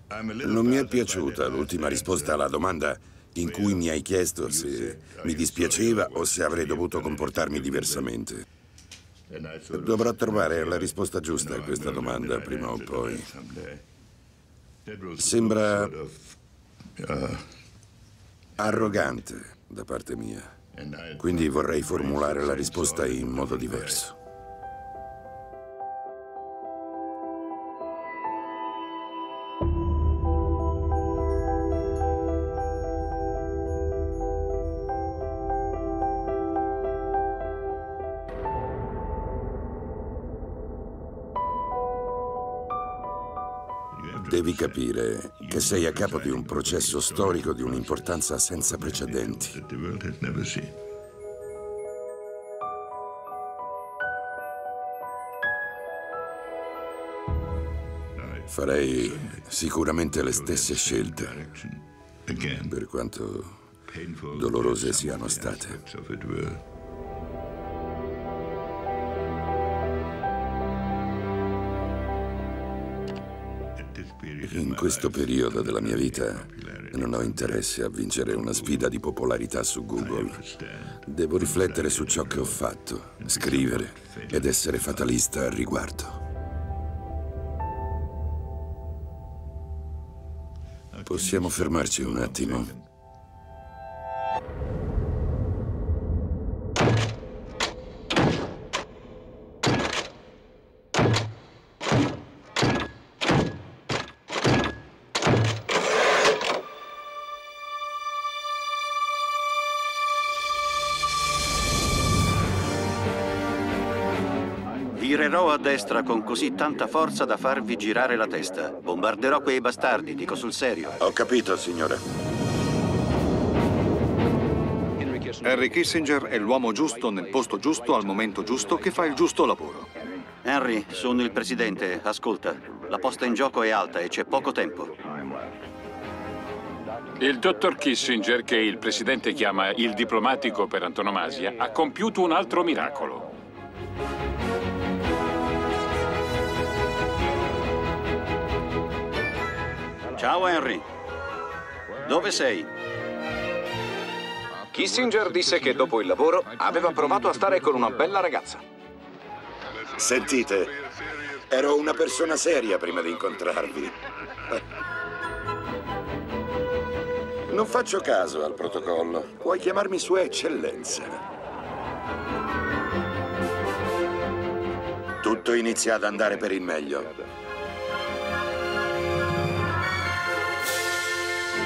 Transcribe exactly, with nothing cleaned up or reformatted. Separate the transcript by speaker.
Speaker 1: Non mi è piaciuta l'ultima risposta alla domanda in cui mi hai chiesto se mi dispiaceva o se avrei dovuto comportarmi diversamente. Dovrò trovare la risposta giusta a questa domanda prima o poi. Sembra arrogante da parte mia, quindi vorrei formulare la risposta in modo diverso. Devi capire che sei a capo di un processo storico di un'importanza senza precedenti. Farei sicuramente le stesse scelte, per quanto dolorose siano state. In questo periodo della mia vita non ho interesse a vincere una sfida di popolarità su Google. Devo riflettere su ciò che ho fatto, scrivere ed essere fatalista al riguardo. Possiamo fermarci un attimo?
Speaker 2: Tirerò a destra con così tanta forza da farvi girare la testa. Bombarderò quei bastardi, dico sul serio.
Speaker 1: Ho capito, signore.
Speaker 3: Henry Kissinger è l'uomo giusto nel posto giusto al momento giusto che fa il giusto lavoro.
Speaker 2: Henry, sono il presidente. Ascolta, la posta in gioco è alta e c'è poco tempo.
Speaker 4: Il dottor Kissinger, che il presidente chiama il diplomatico per antonomasia, ha compiuto un altro miracolo.
Speaker 2: Ciao Henry, dove sei?
Speaker 5: Kissinger disse che dopo il lavoro aveva provato a stare con una bella ragazza.
Speaker 1: Sentite, ero una persona seria prima di incontrarvi. Non faccio caso al protocollo. Puoi chiamarmi Sua Eccellenza. Tutto inizia ad andare per il meglio.